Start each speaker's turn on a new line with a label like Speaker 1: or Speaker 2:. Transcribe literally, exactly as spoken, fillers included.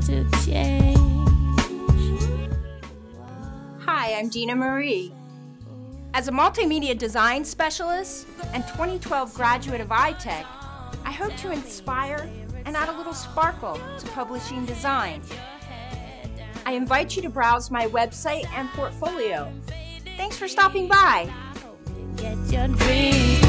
Speaker 1: to change.
Speaker 2: Hi, I'm Dina Marie. As a multimedia design specialist and twenty twelve graduate of iTech, I hope to inspire and add a little sparkle to publishing design. I invite you to browse my website and portfolio. Thanks for stopping by.
Speaker 1: Get your dreams.